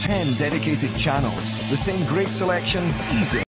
10 dedicated channels, the same great selection, easy.